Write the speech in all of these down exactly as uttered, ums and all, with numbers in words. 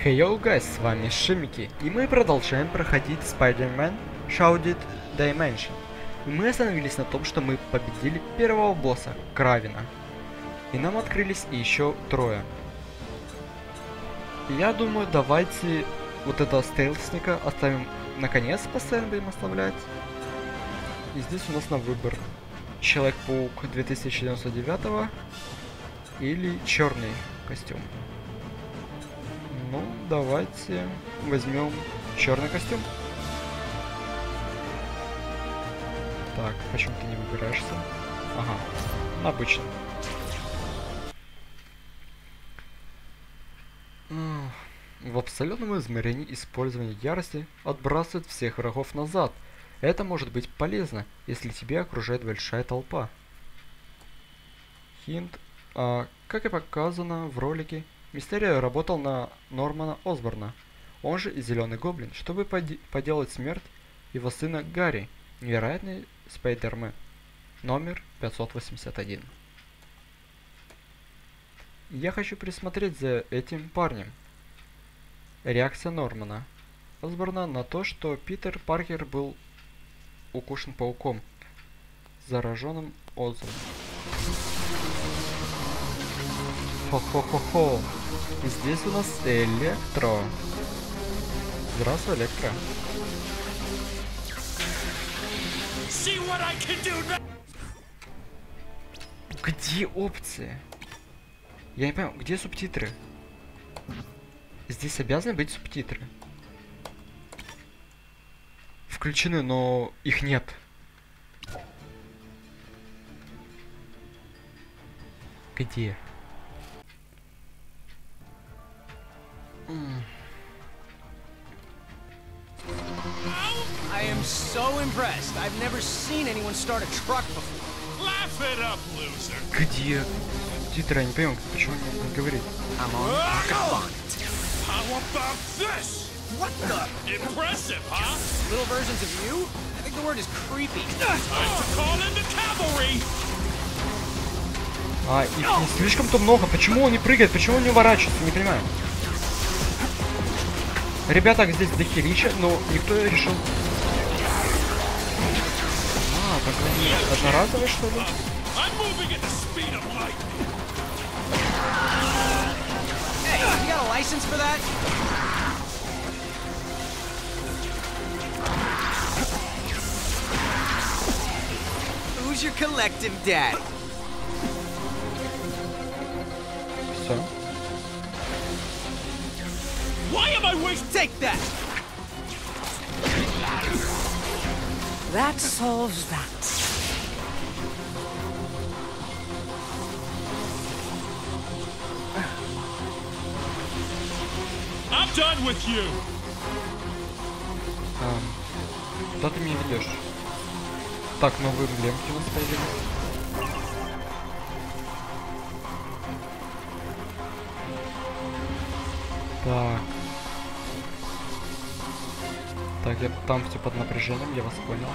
Hey yo guys, с вами Шимики, и мы продолжаем проходить Spider-Man Shrouded Dimension. И мы остановились на том, что мы победили первого босса, Кравина. И нам открылись еще трое. И я думаю, давайте вот этого стелсника оставим наконец, постоянно будем оставлять. И здесь у нас на выбор Человек-паук две тысячи девяносто девятого или черный костюм. Ну, давайте возьмем черный костюм. Так, почему ты не выбираешься? Ага, обычно. В абсолютном измерении использование ярости отбрасывает всех врагов назад. Это может быть полезно, если тебя окружает большая толпа. Хинт. А, как и показано в ролике, Мистерио работал на Нормана Осборна, он же и Зеленый Гоблин, чтобы поде поделать смерть его сына Гарри, невероятный Спайдермен, номер пятьсот восемьдесят один. Я хочу присмотреть за этим парнем. Реакция Нормана Осборна на то, что Питер Паркер был укушен пауком, зараженным Озом. Хо-хо-хо-хо. И здесь у нас Электро. Здравствуй, Электро. Где опции? Я не понимаю, где субтитры? Здесь обязаны быть субтитры. Включены, но их нет. Где? I am so impressed. I've never seen anyone start a truck before. Laugh it up, loser. Где? Титры, я не понимаю, почему не говорит. I'm on pocket. How about this? What the? Impressive, huh? Little versions of you? I think the word is creepy. Time to call in the cavalry. А, их не слишком-то много. Почему он не прыгает? Почему он не уворачивается? Не понимаю. Ребята здесь дохерища, но никто решил... А, так они одноразовые, что ли? Hey, you got a license for that? Who's your collective dad? Все. Why am I wasting? Take that. That solves that. I'm done with you. А, куда ты меня ведешь? Так, новые эмблемки у нас появились. Так. Так, я там все под напряжением, я вас понял.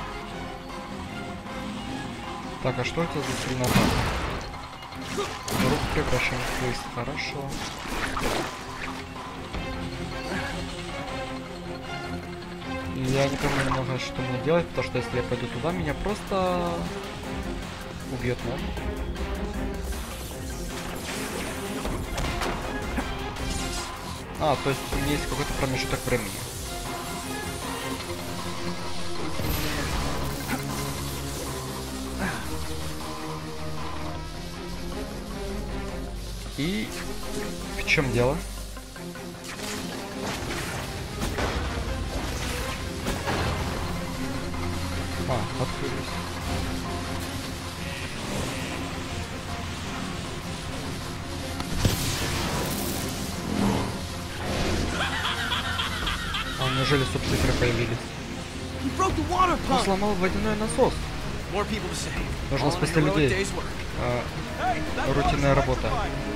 Так, а что это за скринатор? Рук превращаем в хлыст, хорошо. И я не понимаю немного, что мне делать, потому что если я пойду туда, меня просто убьет, ну. А, то есть у меня есть какой-то промежуток времени. И в чем дело? А, открылись. А, неужели субтитры появились? Он сломал водяной насос. Нужно спасти людей. А, рутинная работа.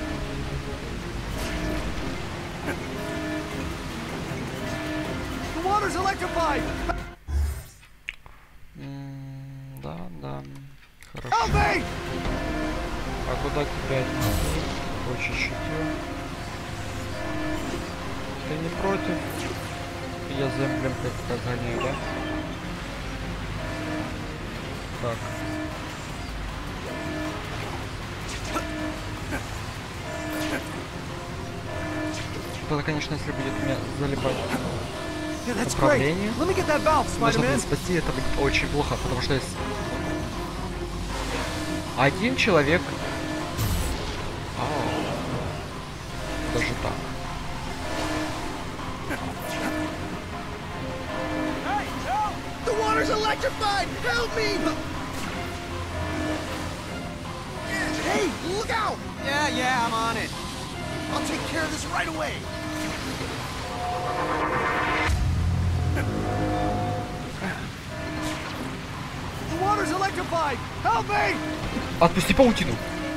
М, да, да. Хорошо. А куда тебя отнести? Очень чутье. Ты не против? Я за эмблемкой гоняю, да? Так. Это, конечно, если будет меня залипать направление, можно будет спасти, это будет очень плохо, потому что если один человек... Ау. Даже так. The water's electrified! Help me! Hey, look out! Yeah, yeah, I'm on it. I'll take care of this right away. The water's electrified! Help me! Отпусти паутину.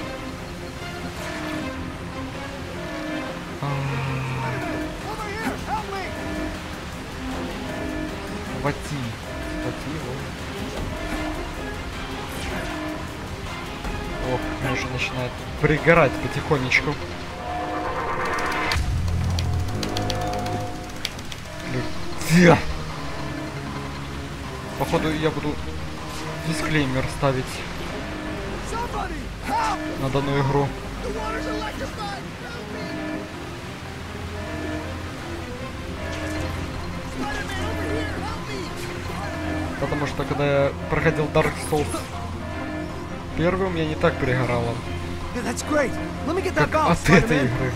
Over here! Help me! Хвати. Хвати его. Ох, мне уже начинает пригорать потихонечку. Где? Походу я буду дисклеймер ставить Somebody! Help! на данную игру. The water's electrified! Help me! Spider-Man, over here! Help me! Потому что когда я проходил Dark Souls первым, я не так пригорало, Yeah, that's great. Let me get that как valve, от этой Spider-Man. игры.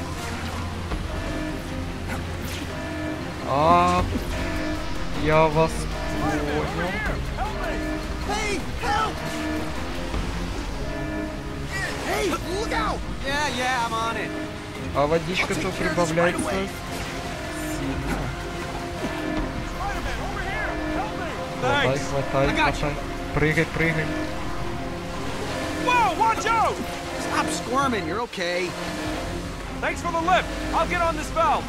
А, я вас понял. Hey, help! Hey, look out! Yeah, yeah, I'm on it. А водичка то прибавляется сильно. Хватай, хватай, хватай. Прыгай, прыгай. Whoa, watch out! Stop squirming, you're okay. Thanks for the lift. I'll get on this valve.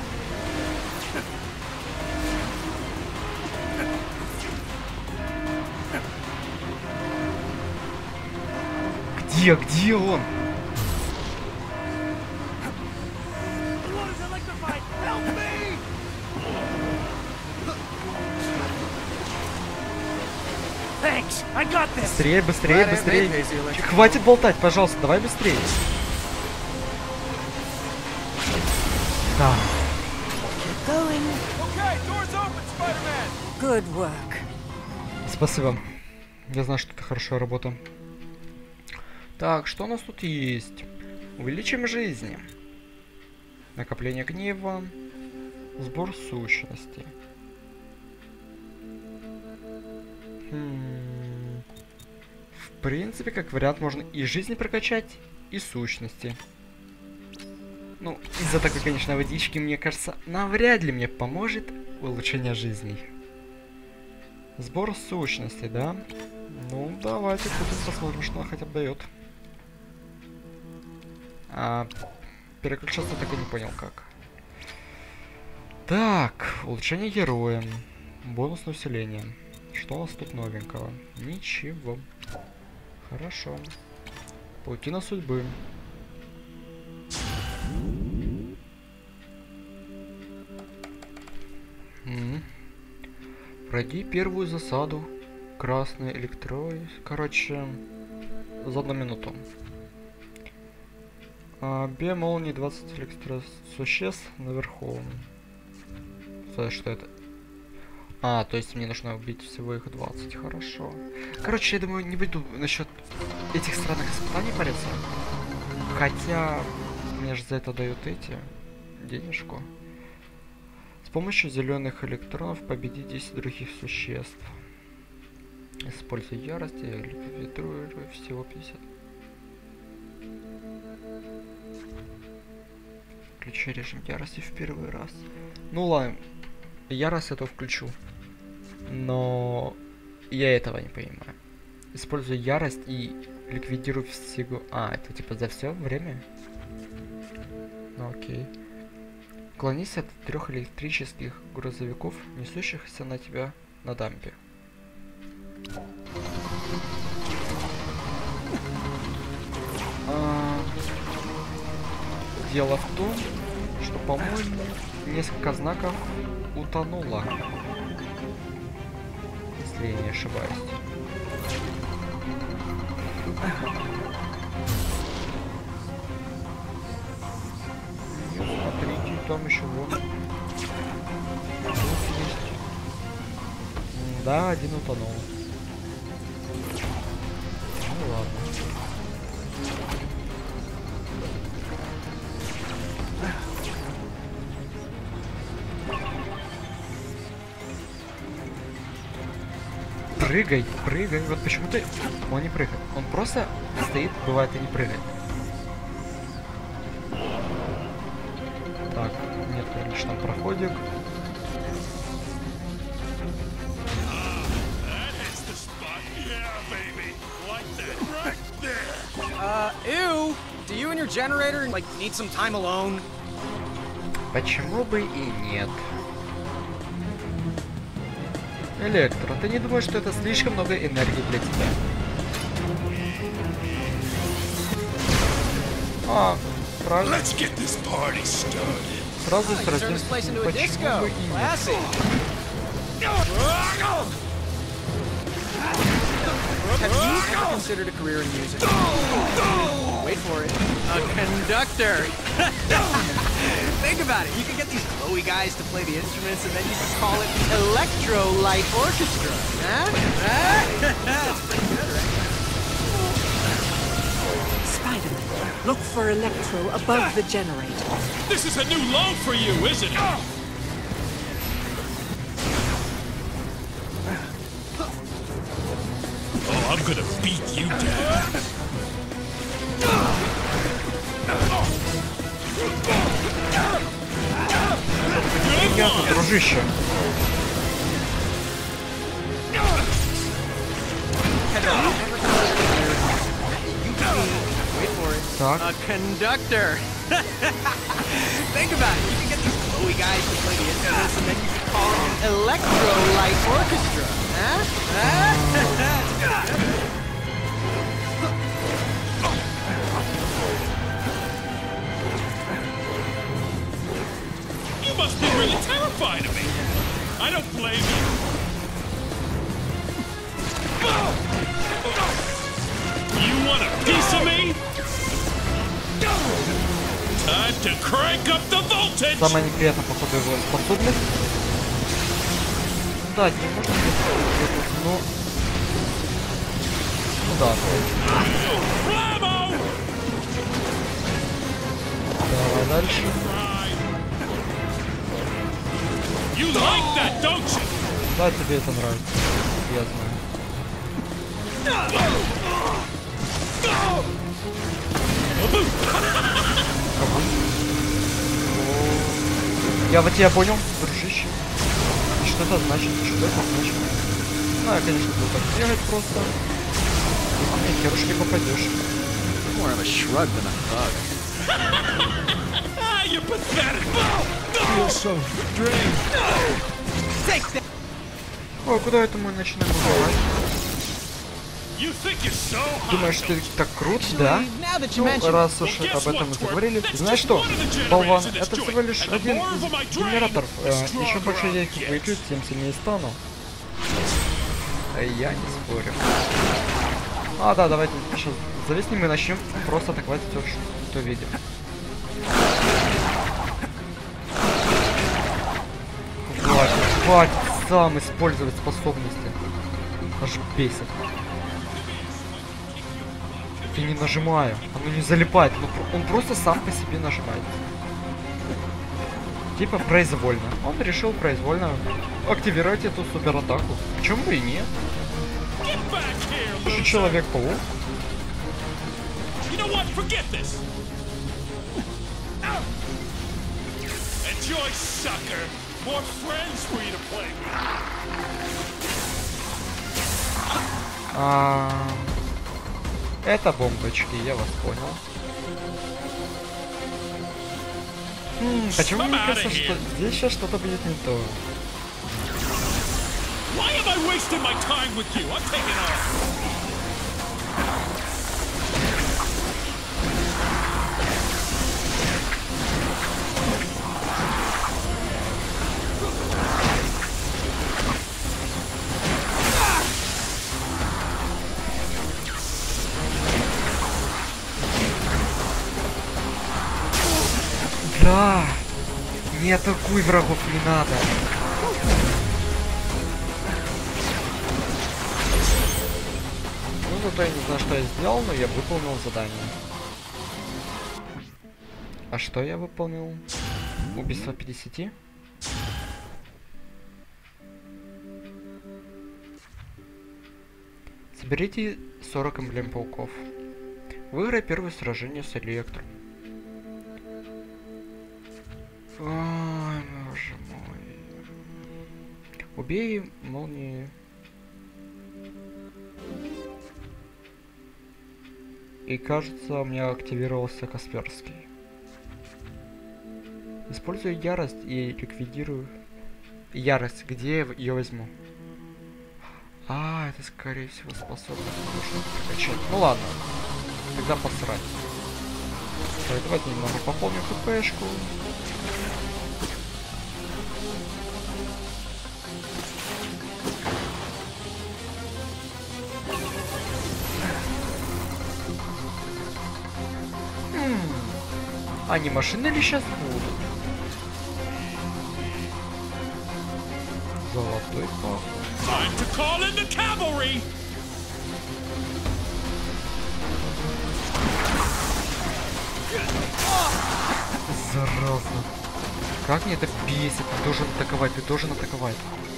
Где, где он? The water's electrified! Help me! Thanks, I got this. Быстрее, быстрее, быстрее. Хватит болтать, пожалуйста, давай быстрее. Да. Going. Okay, doors open, Spider-Man. Good work. Спасибо. Я знаю, что это хорошая работа. Так, что у нас тут есть? Увеличим жизни. Накопление гнева. Сбор сущности. Хм. В принципе, как вариант, можно и жизни прокачать, и сущности. Ну, из-за такой, конечно, водички, мне кажется, навряд ли мне поможет улучшение жизней. Сбор сущностей, да? Ну, давайте купим, посмотрим, что она хотя бы дает. А, переключаться так и не понял, как. Так, улучшение героя. Бонус на усиление. Что у нас тут новенького? Ничего. Хорошо. Паутина судьбы. М-м. Пройди первую засаду. Красный электрой. Короче, за одну минуту. А, Бе молнии двадцать электросуществ наверху. Что это? А, то есть мне нужно убить всего их двадцать. Хорошо. Короче, я думаю, не буду насчет этих странных испытаний париться. Хотя мне же за это дают эти денежку. С помощью зеленых электронов победи десять других существ. Используй ярость и ликвидируй всего пятьдесят. Включи режим ярости в первый раз. Ну ладно, ярость это включу. Но я этого не понимаю. Используй ярость и ликвидируй всего. А, это типа за все время? Ну окей. Уклонись от трех электрических грузовиков, несущихся на тебя на дампе. А... Дело в том, что, по-моему, несколько знаков утонуло. Если я не ошибаюсь. Смотрите, там еще вот. Вот есть. Да, один утонул. Ну ладно. Прыгай, прыгай. Вот почему-то он не прыгает. Он просто стоит, бывает, и не прыгает. Так, нет, лишь там проходик. Uh, ew! Do you and your generator, like, need some time alone? Почему бы и нет? Электро, ты не думаешь, что это слишком много энергии для тебя? А, правильно. Сразу сразимся. Почему бы и нет? Have you ever considered a career in music? Wait for it. A conductor! Think about it. You can get these Chloe guys to play the instruments, and then you can call it Electro Light Orchestra. Huh? That's pretty good, right? Spider-Man, look for Electro above the generator. This is a new low for you, isn't it? Oh, I'm gonna beat you down. Ясно, дружище. Так. A conductor. Think about it. You can get these Chloe guys to play the instruments, and then you can call it an Electro Light Orchestra. Huh? Huh? You must be really terrified of me. I don't blame you. You want a piece of me? Time to crank up the voltage. Самое неприятное, походу, его способность. Да, не можно сделать, но... Ну да. Давай дальше. You like that, don't you? Да, тебе это нравится. Я знаю. Я вот тебя понял, дружище. Что это значит? Что это значит? Ну, я, конечно, буду так бегать просто. А мне херушки не попадешь. More of a shrug than a hug. Ah, you pathetic! Feel so drained. Take that. Ой, куда это мы начинаем убивать? You think you're so hot? Думаешь, ты так крут, да? Now that you Ну, mention раз уж об этом мы заговорили, знаешь что, болван, это всего лишь один из генераторов. Э, еще больше я их выключу, тем сильнее стану. Я не спорю. А, да, давайте сейчас зависнем и начнем просто атаковать все, что видим. Хватит, хватит сам использовать способности. Аж бесит. Я не нажимаю, оно не залипает, он просто сам по себе нажимает. Типа произвольно. Он решил произвольно активировать эту суператаку. Почему бы и нет? Человек-паук. You know what? Forget this. Enjoy, sucker. More friends for you to play with. А, это бомбочки, я вас понял. М, почему мне кажется, что здесь сейчас что-то будет не то? Why am I wasting my time with you? I'm taking off. атакуй врагов, не надо. Ну, зато я не знаю, что я сделал, но я выполнил задание. А что я выполнил? Убийство пятьдесят? Соберите сорок эмблем пауков. Выиграй первое сражение с Электром. Ой, боже мой. Убей молнии. И кажется, у меня активировался Касперский. Использую ярость и ликвидирую. Ярость, где я ее возьму? А, это скорее всего способность можно прокачать. Ну ладно, тогда посрать. Так, давайте немного пополним хпшку. Они машины ли сейчас будут? Золотой пах. Зараза. Как мне это бесит? Ты должен атаковать, ты должен атаковать.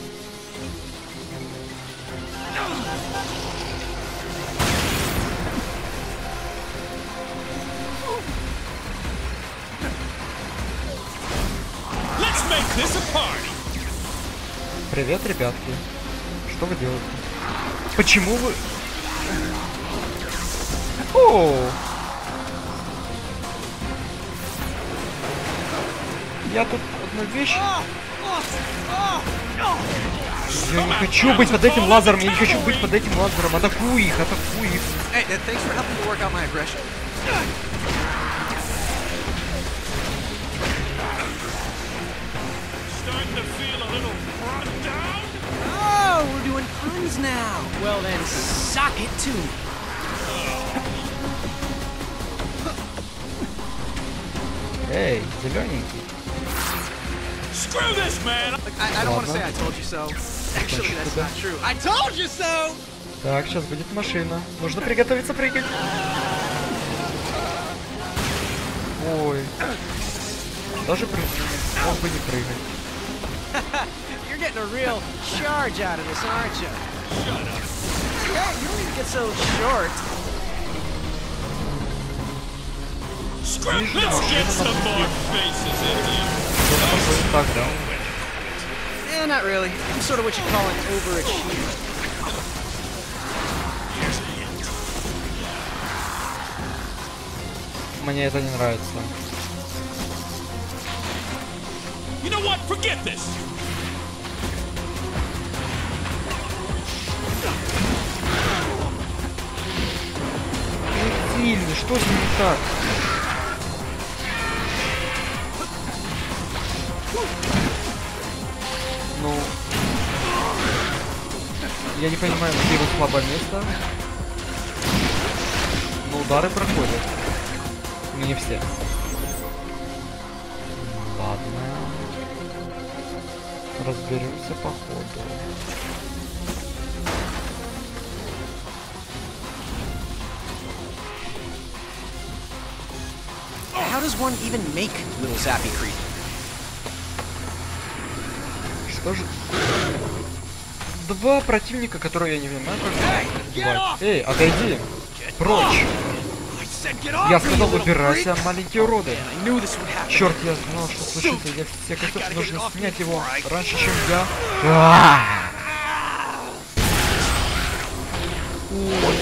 Привет, ребятки. Что вы делаете? Почему вы... О! Я тут одну вещь... Я не хочу быть под этим лазером, я не хочу быть под этим лазером. Атакуй их, атакуй их. Oh, we're doing puns now. Well then, suck it too. Эй, зелененький. Screw this, man. Look, I, I don't want to say I told you so. Actually, that's not true. I told you so. Так, сейчас будет машина. Нужно приготовиться прыгать. Ой. Даже прыгать. Мог бы не прыгать. You're getting a real charge out of this, aren't you? Shut up. Yeah, you don't even get so short. Let's get some more faces in here. Так, да. Yeah, not really. I'm sort of what you call an overachiever. Мне это не нравится. You know what? Forget this. Сильный, что с ним не так? Ну, я не понимаю, где его слабое место. Но удары проходят. Но не все. Ладно. Разберемся по ходу. How does one even make little zappy creep? Что же? Два противника, которые я не понимаю, как... Эй, отойди! Прочь! Я сказал, убирайся, маленькие уроды! Черт, я знал, что случится, я все как нужно снять его раньше, чем я... Ой.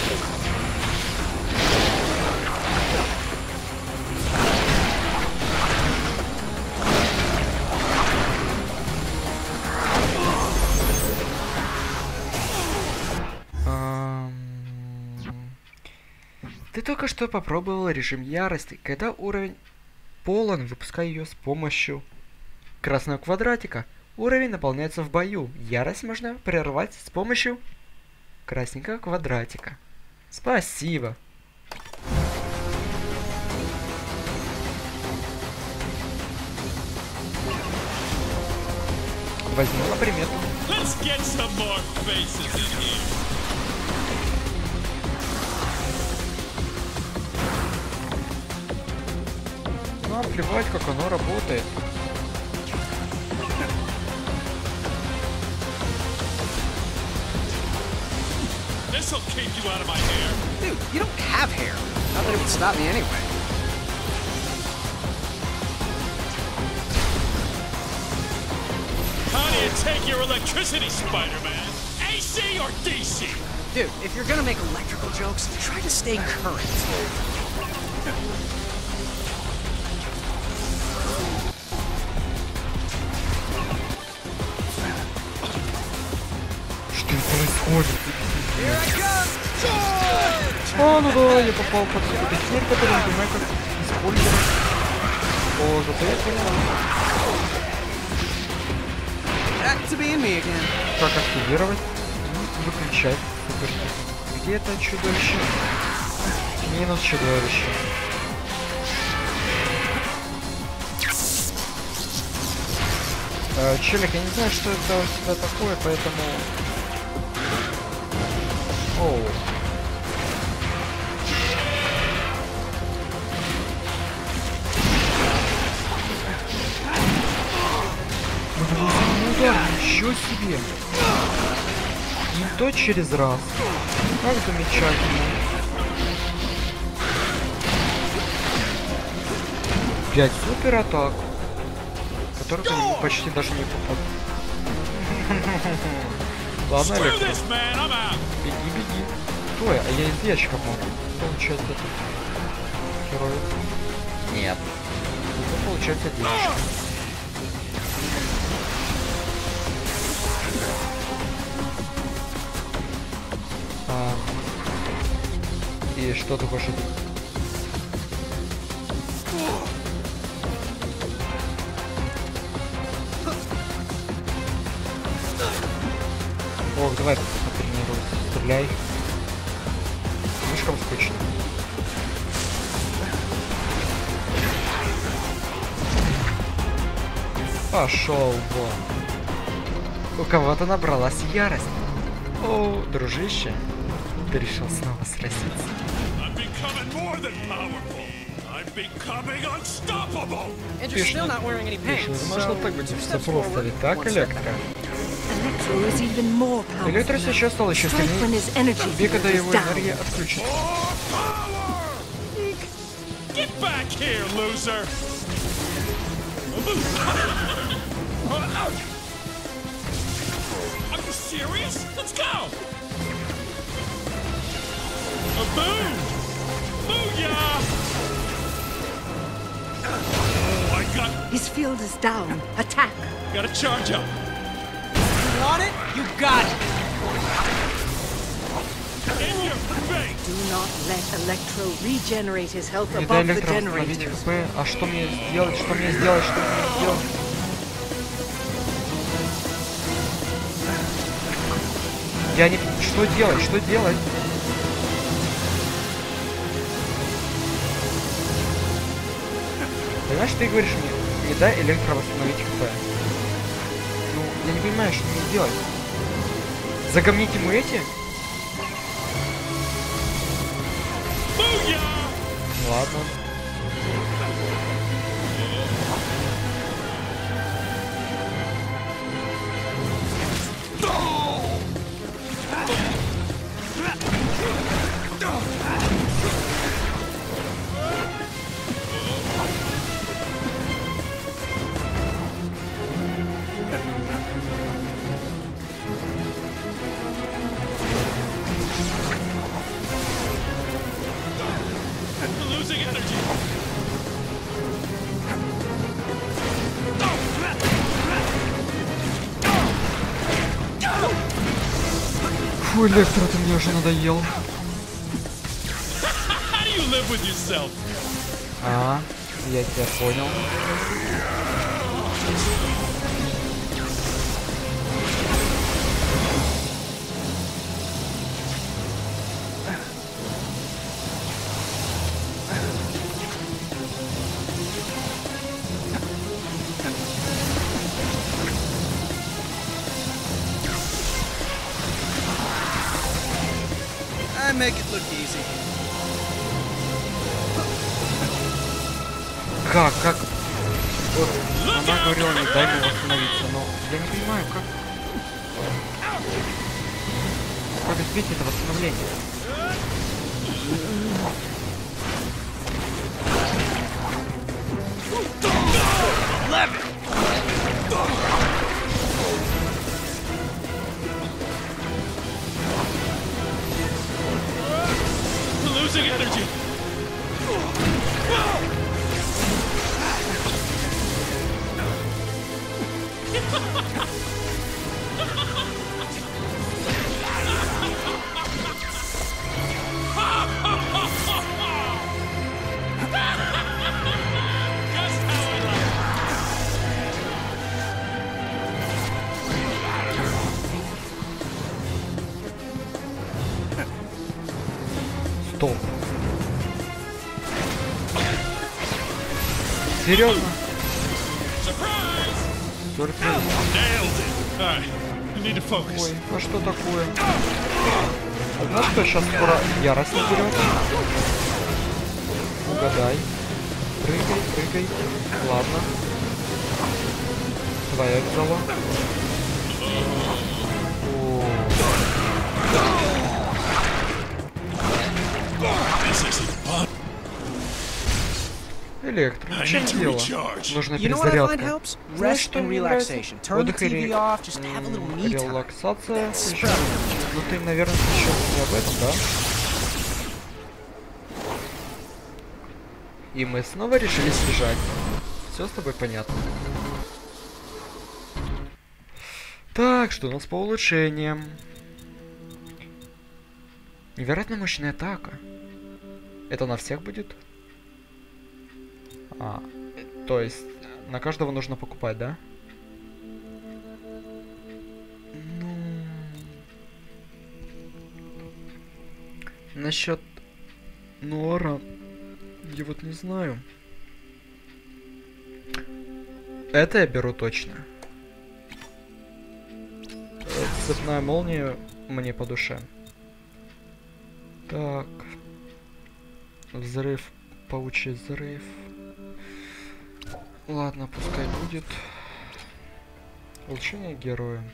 Ты только что попробовал режим ярости. Когда уровень полон, выпускай ее с помощью красного квадратика. Уровень наполняется в бою. Ярость можно прервать с помощью красненького квадратика. Спасибо. Возьму на примету. Let's get some more faces in here. Ну, плевать, как оно работает. This'll keep you out of my hair. Dude, you don't have hair. Not that it would stop me anyway. How do you take your electricity, Spider-Man? A C or D C? Dude, if you're gonna make electrical jokes, try to stay current. Что происходит? А, ну да, я попал под какую-то херь, которую не понимаю, как использовать. О, зато я понял. Back to being me again. Как активировать? Ну, выключать. Супер. Где это чудовище? Минус чудовище. Э, Челик, я не знаю, что это у тебя такое, поэтому... Оу. Ну да, ничего себе. И то через раз. Как замечательно. Пять супер атак, который почти даже не попал. Ладно, Screw Электро. this, man. I'm out. Беги, беги. Ой, а я из ящиков могу получать этот герой. Нет. Это получается денежка. А, и что ты хочешь? Ох, давай потренируем. Стреляй. Слишком скучно. Пошел вон. У кого-то набралась ярость. О, дружище, ты решил снова сразиться. I'm becoming more than powerful. I'm becoming unstoppable. And you're still not wearing any Видишь, pants, возможно, so так будет two все steps просто, forward, ведь так, one step Электро? back. Electro is even more powerful. Электро сейчас стал еще Strike when сильнее, his energy тебе, когда field is его down. энергия отключится. Get back here, loser. Are you serious? Let's go. A boom. Booyah. Oh, I got, His field is down. Attack. got to charge up. You want it? You got it. In your face. Do not let Electro regenerate his health Не дай above the Электро восстановить generators. хп. А что мне сделать? Что мне сделать? Что мне сделать? Я не... Что делать? Что делать? Понимаешь, ты говоришь мне, не дай Электро восстановить хп. Ну, я не понимаю, что мне делать. Загомнить ему эти? Booyah. Ладно. Losing energy. Фу, Электро, ты мне уже надоел. How do you live with yourself? А, я тебя понял. I make it look easy. Как, как? Вот, она говорила, не дай мне восстановиться, но я не понимаю, как... Как избить это восстановление? Losing energy. Стоп. Серьезно? Сюрприз. Nailed it. All right. I need to focus. Ой, а что такое? А знаешь, что сейчас скоро ярость наберет? Угадай. Прыгай, прыгай. Ладно. Твоя взяла. О. This isn't fun. Электро. В I чем need to дело? recharge. Нужна You know what I find перезарядка. helps? Знаешь, Rest что and мне нравится? relaxation. Turn the Отдых и T V ре- off, just have a little м, me time. релаксация. That's Еще- right. Ну ты, наверное, сейчас не об этом, да? И мы снова решили сбежать. Все с тобой понятно. Так, что у нас по улучшениям? Невероятно мощная атака. Это на всех будет? А, э, то есть на каждого нужно покупать, да? Ну... Насчет Нуара... Я вот не знаю. Это я беру точно. Э, Цепная молния мне по душе. Так. Взрыв. Паучий взрыв. Ладно, пускай будет. Улучшение героя.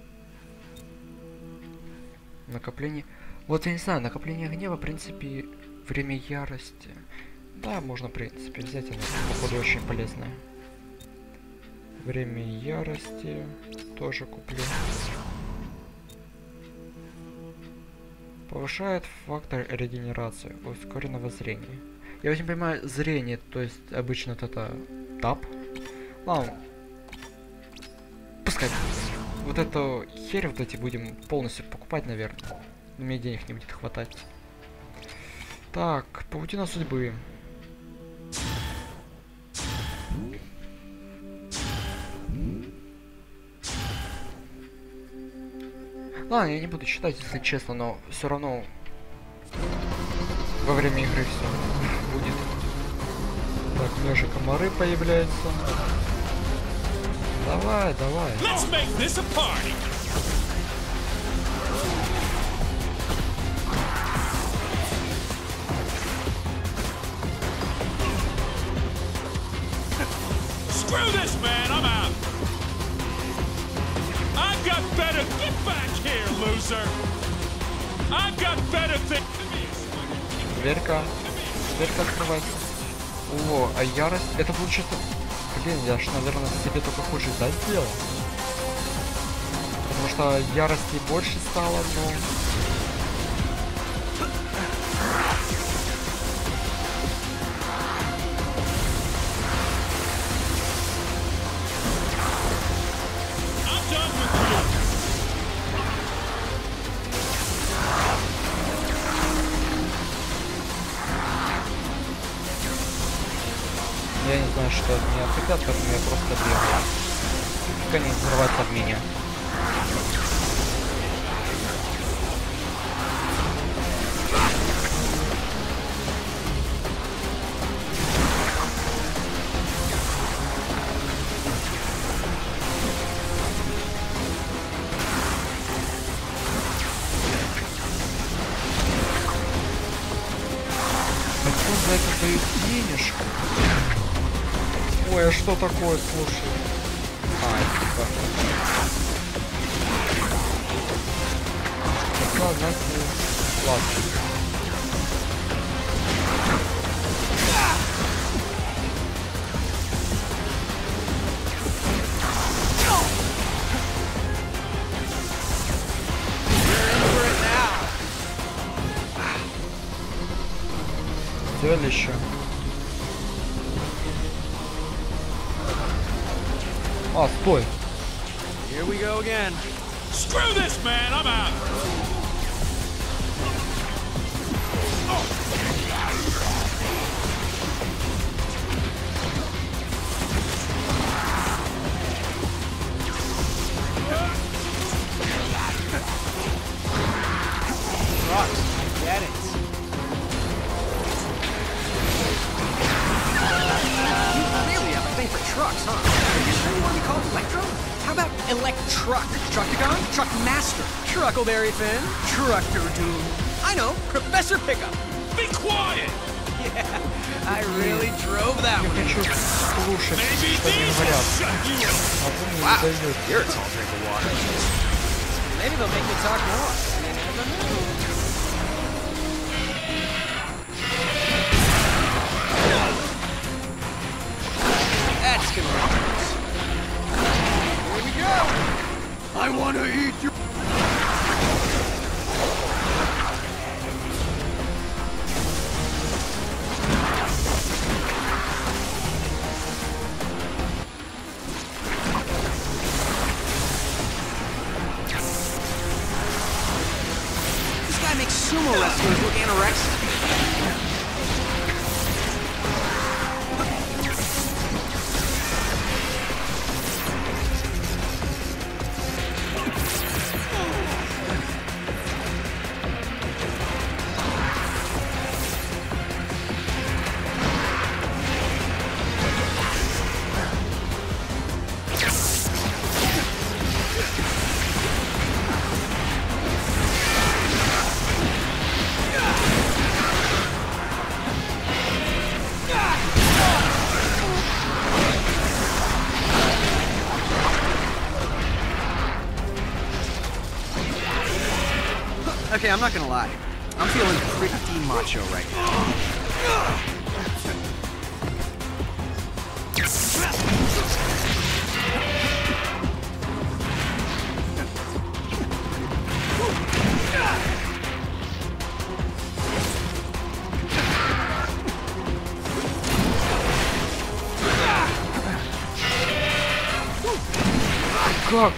Накопление. Вот я не знаю, накопление гнева, в принципе, время ярости. Да, можно, в принципе, взять, оно, походу, очень полезное. Время ярости тоже куплю. Повышает фактор регенерации, ускоренного зрения. Я вот не понимаю, зрение, то есть обычно вот это тап. Ладно. Пускай. Вот эту херь вот эти будем полностью покупать, наверное. Но мне денег не будет хватать. Так, паутина судьбы. Ладно, я не буду читать, если честно, но все равно во время игры все будет. Так, у меня же комары появляются. Давай, давай. Let's make this a party. Screw this, man. I'm out. I've got better. Get back here, loser. I've got better things. Дверька. Дверька открывается. О, а ярость. Это получится. Блин, я ж, наверное, себе только хуже дать сделал. Потому что ярости больше стало, но... I'm done with you. Я не знаю, что от меня хотят, поэтому я просто бегаю. Пускай они взрываются об меня. за это дают денежку. Ой, а что такое, слушай? А, типа. Хотел, знаете, сладкий. Сделали еще. А, стой. Here we go again. Screw this, man! I'm out! Trucks, I get it. You really have a thing for trucks, huh? Are you sure you want to be called Electro? How about Electruck? Truckagon? Truckmaster? Truckleberry Finn? Trucker Doom? I know, Professor Pickup. Be quiet! Yeah, I really drove that Я one. хочу слушать, Maybe что они these will говорят. shut you up! А вы мне Wow, не даете. you're a tall drink of water. Maybe they'll make me talk more. You never know. That's gonna hurt. Here we go. I wanna eat your. This guy makes sumo wrestlers look anorexic. Okay, I'm not gonna lie. I'm feeling pretty macho right now. Как?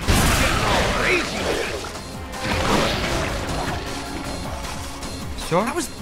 Все? That was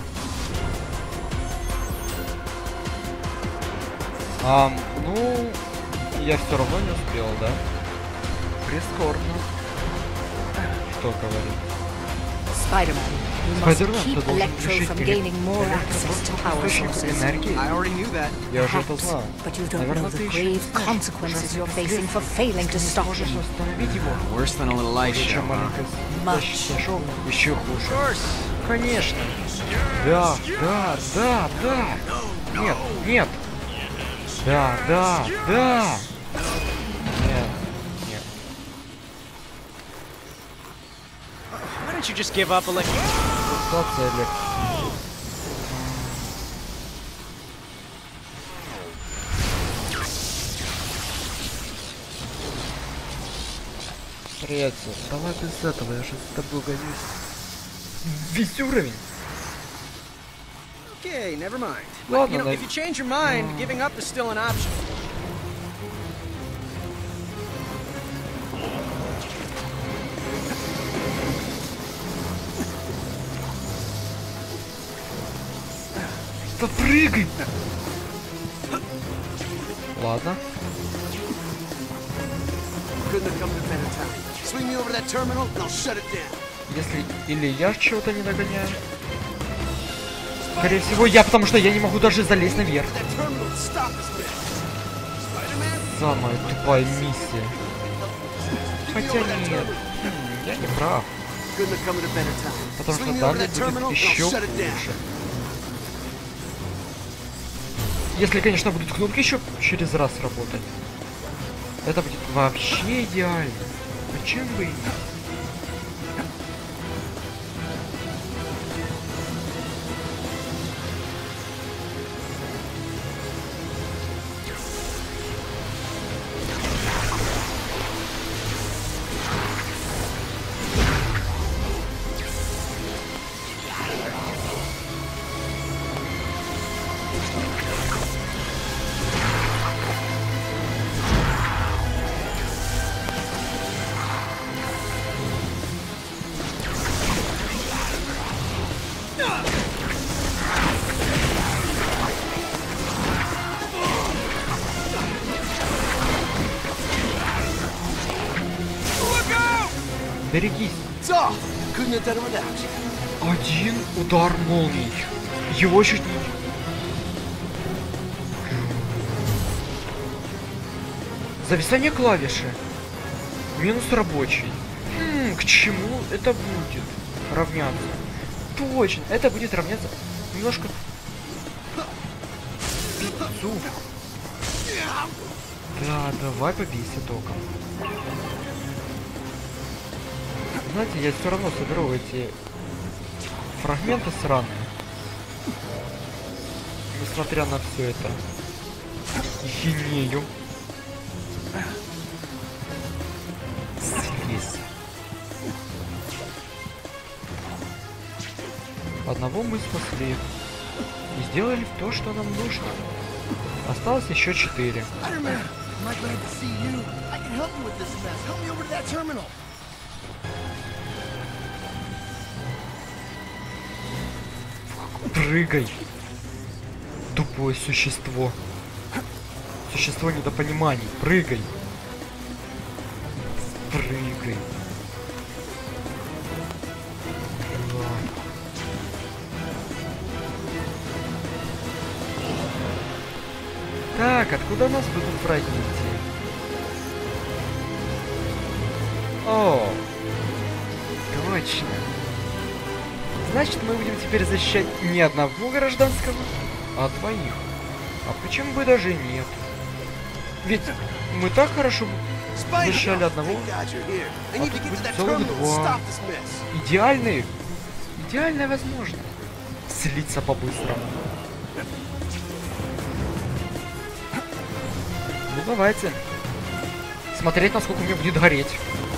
А, ну, я все равно не успел, да? Прискорбно. Что говорит? Spider-Man, you must Spider-Man, keep ты должен Electro решить from эле- gaining more электро- access to power источник sources. энергии. I already knew that. Я уже это Perhaps, знал. but you don't Наверное, know ты the еще grave не знаешь consequences you're ужасных facing for последствий, failing to если не stop сможешь him. остановить его. Worse than a little ice Хуже, show, чем huh? маленький Much. снежок. Еще хуже. course. Конечно. Да, да, да, да. Нет, нет. Да, да, да. Нет, нет. Why don't you just give up, Electro? Ситуация электро. Приятель, давай без этого, я же с тобой гонюсь. Весь уровень. Okay, never mind. Ладно, But, you know, да. if you change your mind, giving up is still an option. Да прыгай! Ладно. Couldn't have come to a better time. Swing me over that terminal, and I'll shut it down. Если или я чего-то не догоняю. Скорее всего, я, потому что я не могу даже залезть наверх. That terminal to stop this bitch. Spider-Man? Самая тупая миссия. Хотя нет, м, я не прав. Couldn't have come at a better time. Потому что Swing me over далее that terminal, будет and I'll еще shut it down. хуже. Если, конечно, будут кнопки еще через раз работать. Это будет вообще идеально. Почему бы и нет? Берегись. Один удар молнии. Его чуть не... Зависание клавиши. Минус рабочий. Хм, к чему это будет равняться? Точно, это будет равняться немножко... Пиццу. Да, давай побейся током. Знаете, я все равно соберу эти фрагменты сраные. Несмотря на все это. Хинею. Слизь. Одного мы спасли. И сделали то, что нам нужно. Осталось еще четыре. Прыгай. Тупое существо. Существо недопониманий. Прыгай. Прыгай. Так, откуда нас будут брать идти? О, точно. Значит, мы будем теперь защищать не одного гражданского, а двоих. А почему бы даже и нет? Ведь мы так хорошо защищали одного, а тут будет целых два. Идеальные. Идеальная возможность. Слиться по-быстрому. Ну давайте. Смотреть, насколько мне будет гореть.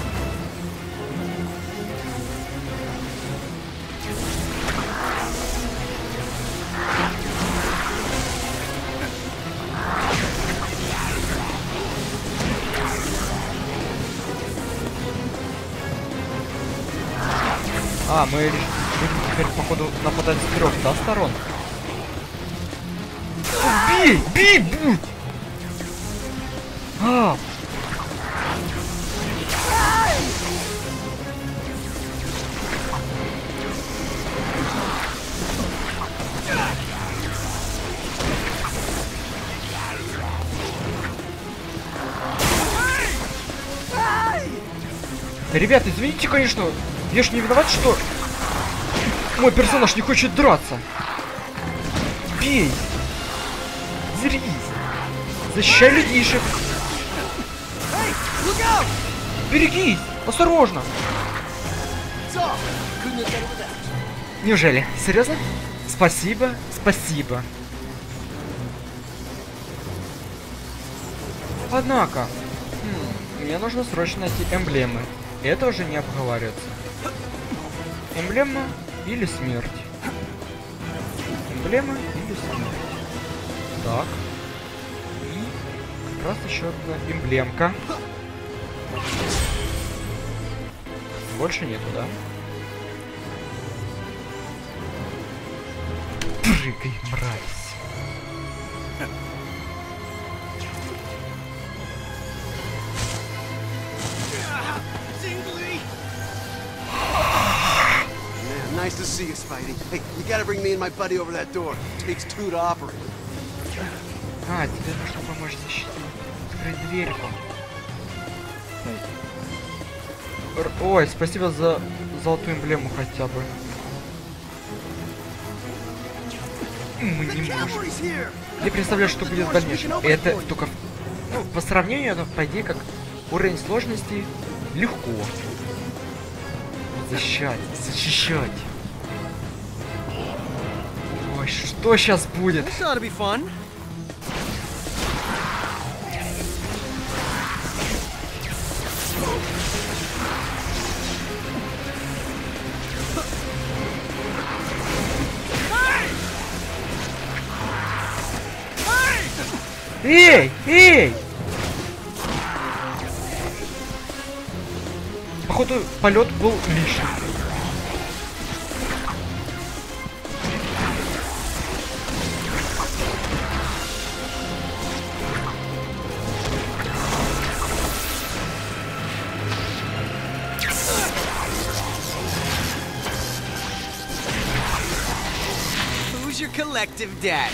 А, мы будем теперь, походу, нападать с трех, да, сторон? Бей! Бей! Бей! А! Ребят, извините, конечно, я ж не виноват, что мой персонаж не хочет драться. Бей! Зрись! Защищай людишек! Берегись! Осторожно! Неужели? Серьезно? Спасибо, спасибо. Однако, хм, мне нужно срочно найти эмблемы. Это уже не обговаривается. Эмблема или смерть? Эмблема или смерть? Так. И как раз еще одна эмблемка. Больше нету, да? Прыгай, мразь. Nice to see you, Spidey. Hey, you gotta bring me and my buddy over that door. It takes two to operate. А, тебе нужно помочь защитить. Открыть дверьку. Ой, спасибо за золотую эмблему хотя бы. Мы не можем. Я представляю, что будет в дальнейшем. Это только... Ну, по сравнению, это, по идее, как уровень сложности легко. Защищать, защищать. Ой, что сейчас будет? This ought to be fun. Эй, эй! Походу, полет был лишний. Who's your collective dad?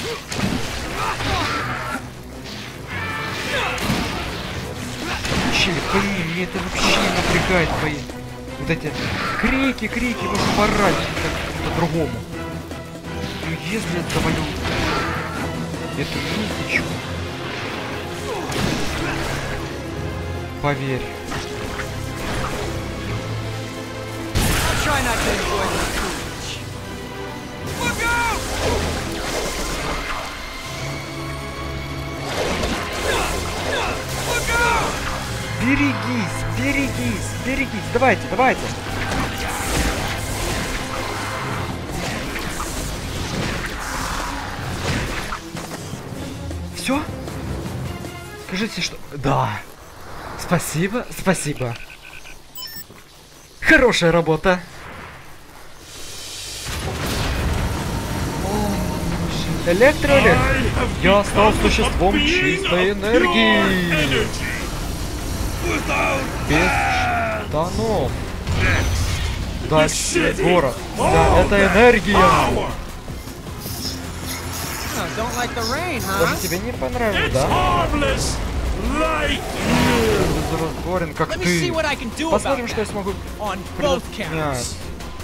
Чили, блин, мне это вообще не напрягает, блин. Вот эти крики, крики, можно порать как-то по-другому. Ну если я завалю эту мистичку, поверь. I'll try not to enjoy this too much. Look out! Look out! Берегись, берегись, берегись. Давайте, давайте. Все? Скажите, что... Да. Спасибо, спасибо. Хорошая работа. Электроэлект. Я стал существом чистой энергии. Без штанов. Дальше город. Да, это энергия. Oh, don't like the rain, huh? Даже тебе не понравилось, да? Harmless like Разгорен, как Let me see ты. what I can do about Посмотрим, что я that. смогу On both предпринять. counts.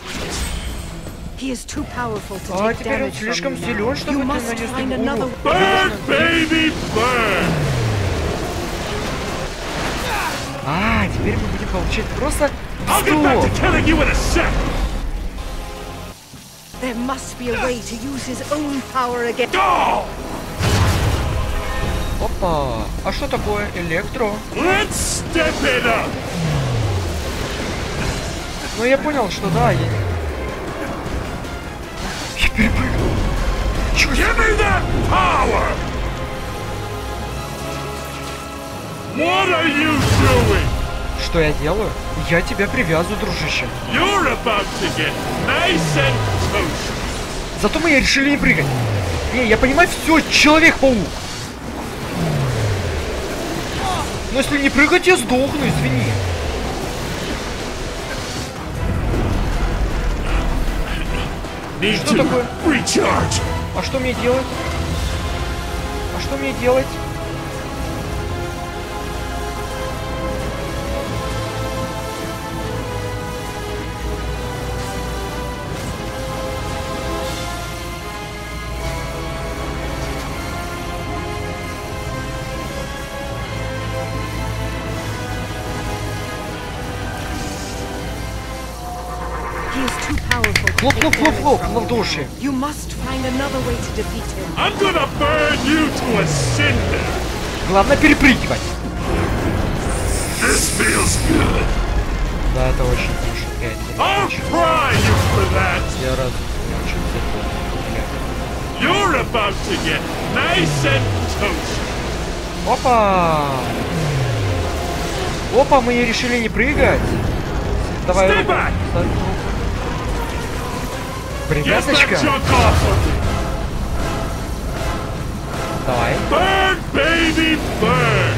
He is too powerful to А take теперь он damage слишком from you силен, now. чтобы You ты must нанес find ему another урон. burn, baby, burn. А, теперь мы будем получать просто I'll get back сто. to killing you in a sec. There must be a way to use his own power again. Go! Опа. А что такое электро? Let's step it up. Ну я понял, что да, я... Я перепрыгнул. Чё Give me that power. What are you doing? Что я делаю? Я тебя привязываю, дружище. You're about to get nice and toasty. Зато мы решили не прыгать. Не, я понимаю, все, Человек-паук. Но если не прыгать, я сдохну, извини. Need Что to такое? recharge. А что мне делать? А что мне делать? He is too powerful to Хлоп, take хлоп, хлоп, damage хлоп, from в you ладоши. now. You must find another way to defeat him. I'm gonna burn you to a cinder. Главное перепрыгивать. This feels good. Да, это очень хорошо. Пять, I'll очень. try you for that. Я рад. Очень запомнил. You're about to get nice and toasty. Опа! Опа, мы решили не прыгать. Давай Stay руку. back. Ставь руку. Get that Привязочка. junk off of me. Давай. Burn, baby, burn.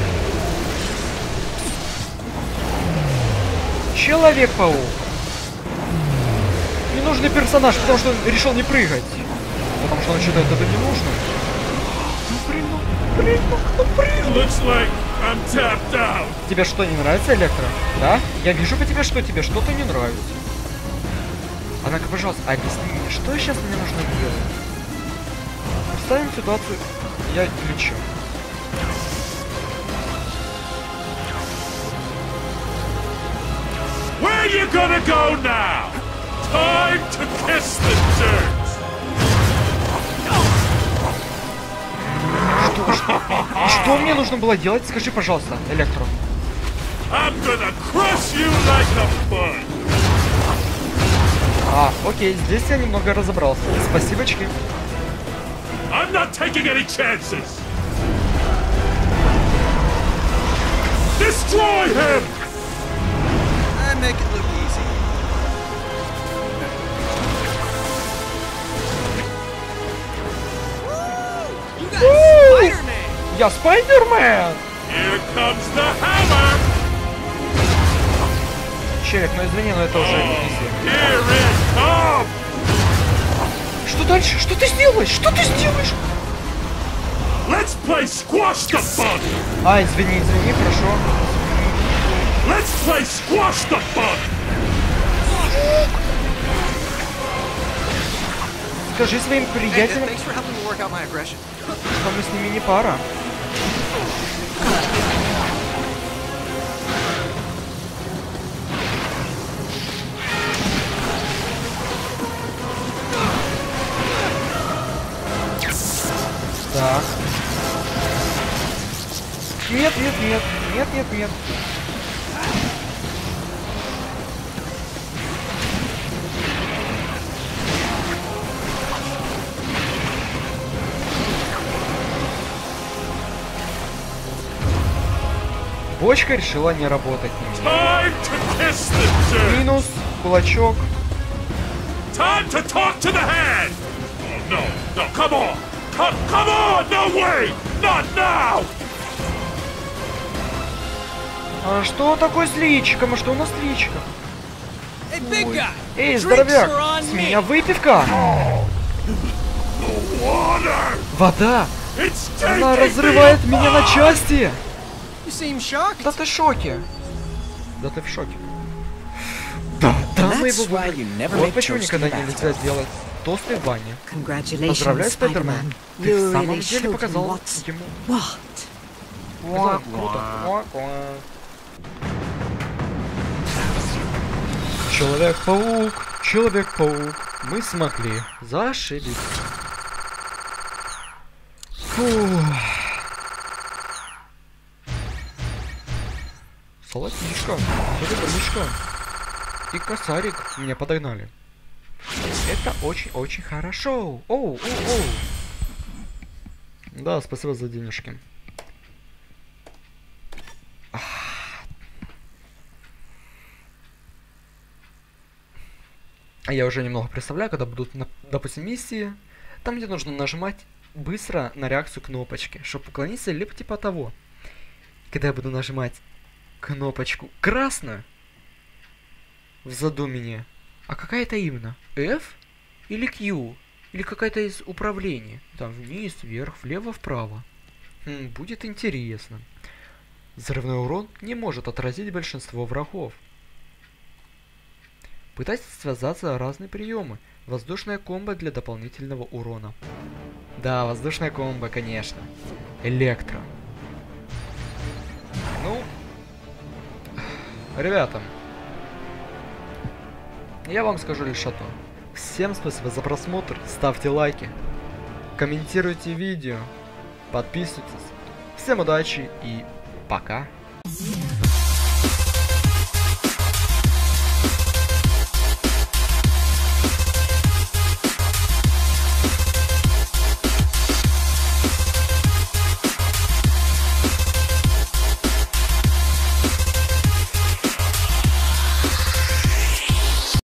Человек-паук. Ненужный персонаж, потому что он решил не прыгать. Потому что он считает это не нужно. Ну прыгнул, прыгнул, ну прыгнул. Looks like I'm tapped out. Тебе что, не нравится, Электро? Да? Я вижу по тебе, что тебе что-то не нравится. Однако, пожалуйста, объясни мне, что сейчас мне нужно делать? Ставим ситуацию. Я лечу. Where you gonna go now? Time to kiss the dirt. Что, что, что мне нужно было делать? Скажи, пожалуйста, Электро. I'm gonna crush you like a bud. А, окей, здесь я немного разобрался. Спасибочки. I'm not taking any chances. Destroy him. I make it look easy. You got Spider-Man. Я Спайдермен! Here comes the hammer. Челик, ну извини, но это уже изи. Here it comes. Что дальше? Что ты сделаешь? Что ты сделаешь? Let's play squash the bug. А, извини, извини, хорошо. Let's play squash the bug. Скажи своим Hey, приятелям, thanks for helping me work out my aggression. что мы с ними не пара. Так. Нет, нет, нет, нет, нет, нет. Бочка решила не работать. Time to kiss the dirt. Минус, кулачок. Time to talk to the hand. Oh no, no, come on. Come, come on, no way. Not now. А что такое с личиком? А что у нас с личиком? Hey, big guy. Эй, Drinks здоровяк, are on с me. меня выпивка. The water. Вода. It's Она taking разрывает me меня на apart. части. You seem shocked. Да ты в шоке. Да ты в шоке. Да, да, мы его выбрали. Вот почему никогда нельзя делать тосты в ванне. Поздравляю, Congratulations, Спайдермен. Spider-Man. Ты You в самом really деле showed him показал what's ему. what. Показал круто. Ква-ква. Человек-паук, Человек-паук. Мы смогли. Зашибись. Фух. Салатишка, серебрышка и косарик меня подогнали. Это очень-очень хорошо. Оу, оу, оу. Да, спасибо за денежки. А я уже немного представляю, когда будут, допустим, миссии, там, где нужно нажимать быстро на реакцию кнопочки, чтобы уклониться, либо типа того. Когда я буду нажимать кнопочку красную в задумине, а какая это именно? F или Q? Или какая-то из управлений? Там вниз, вверх, влево, вправо. Хм, будет интересно. Взрывной урон не может отразить большинство врагов. Пытайтесь связаться разные приемы. Воздушная комбо для дополнительного урона. Да, воздушная комбо, конечно. Электро. Ну, ребята, я вам скажу лишь одно. Всем спасибо за просмотр, ставьте лайки, комментируйте видео, подписывайтесь. Всем удачи и пока.